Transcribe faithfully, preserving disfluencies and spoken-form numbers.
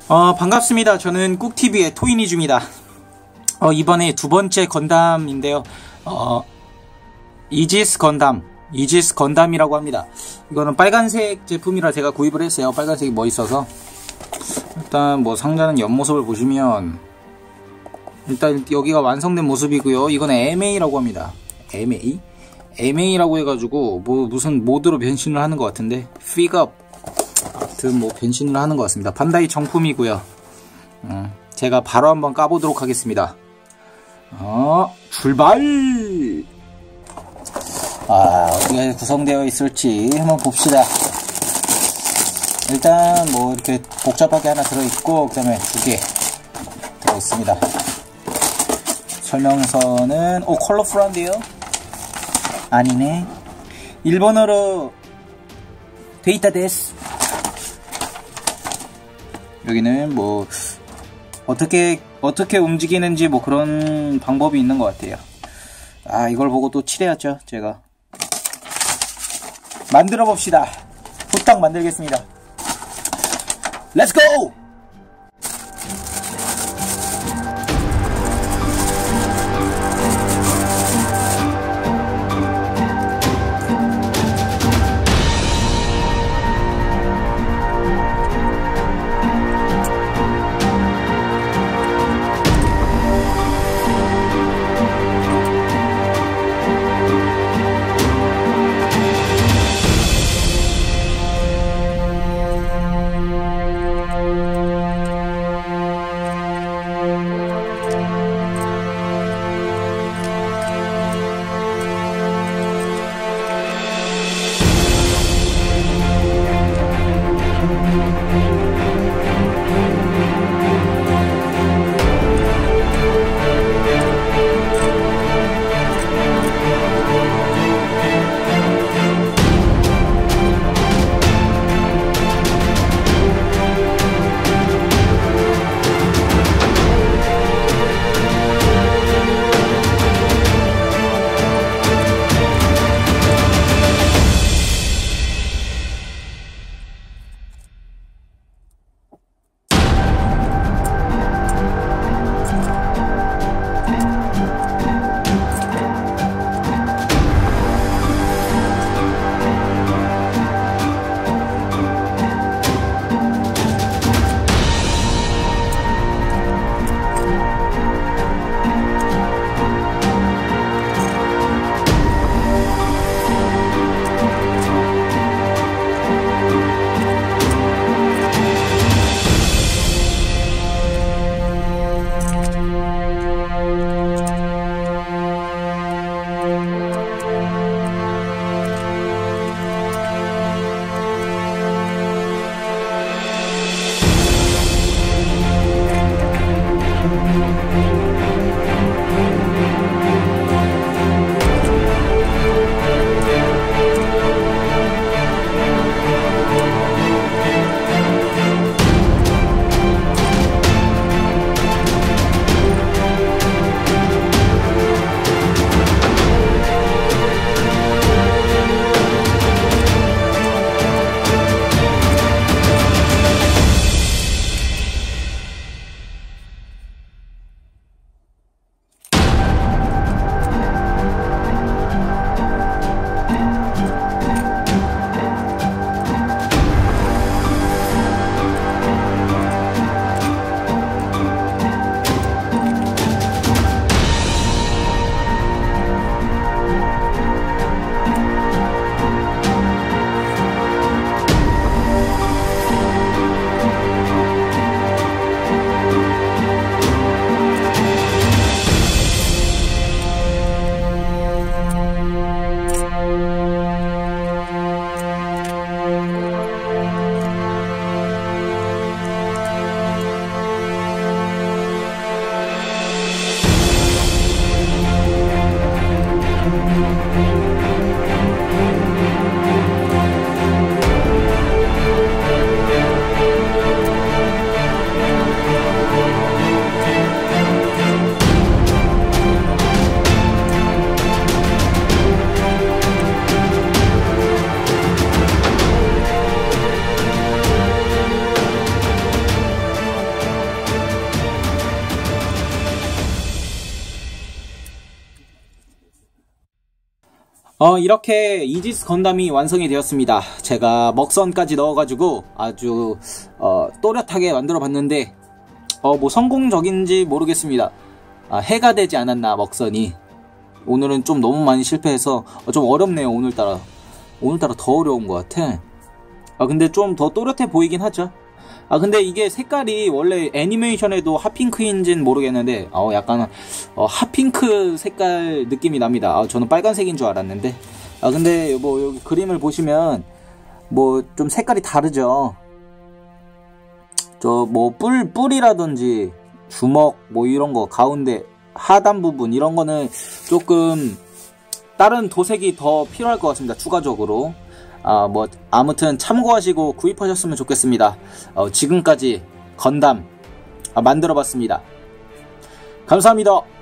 어, 반갑습니다. 저는 꾹티비의 토이니주입니다. 어, 이번에 두 번째 건담인데요. 어, 이지스 건담. 이지스 건담이라고 합니다. 이거는 빨간색 제품이라 제가 구입을 했어요. 빨간색이 멋있어서. 일단 뭐 상자는 옆모습을 보시면 일단 여기가 완성된 모습이고요. 이건 엠에이라고 합니다. 엠에이? 엠에이라고 해가지고 뭐 무슨 모드로 변신을 하는 것 같은데 픽업 아무튼 뭐 변신을 하는 것 같습니다. 반다이 정품이고요. 음, 제가 바로 한번 까보도록 하겠습니다. 어, 출발! 아, 어떻게 구성되어 있을지 한번 봅시다. 일단 뭐 이렇게 복잡하게 하나 들어있고 그 다음에 두 개 들어있습니다. 설명서는 오 컬러풀한데요? 아니네. 일본어로 데이터 데스. 여기는 뭐 어떻게 어떻게 움직이는지 뭐 그런 방법이 있는 것 같아요. 아, 이걸 보고 또 칠해야죠. 제가 만들어 봅시다. 후딱 만들겠습니다. 렛츠 고! 어, 이렇게 이지스 건담이 완성이 되었습니다. 제가 먹선까지 넣어가지고 아주 어, 또렷하게 만들어 봤는데 어, 뭐 성공적인지 모르겠습니다. 아, 해가 되지 않았나 먹선이. 오늘은 좀 너무 많이 실패해서 어, 좀 어렵네요. 오늘따라 오늘따라 더 어려운 것 같아. 아, 근데 좀 더 또렷해 보이긴 하죠. 아, 근데 이게 색깔이 원래 애니메이션에도 핫핑크인지는 모르겠는데 어, 약간 어, 핫핑크 색깔 느낌이 납니다. 아, 저는 빨간색인 줄 알았는데. 아, 근데 뭐 여기 그림을 보시면 뭐 좀 색깔이 다르죠. 저 뭐 뿔, 뿔이라든지 주먹 뭐 이런 거 가운데 하단 부분 이런 거는 조금 다른 도색이 더 필요할 것 같습니다. 추가적으로. 아, 뭐 아무튼 참고하시고 구입하셨으면 좋겠습니다. 어, 지금까지 건담 아, 만들어봤습니다. 감사합니다.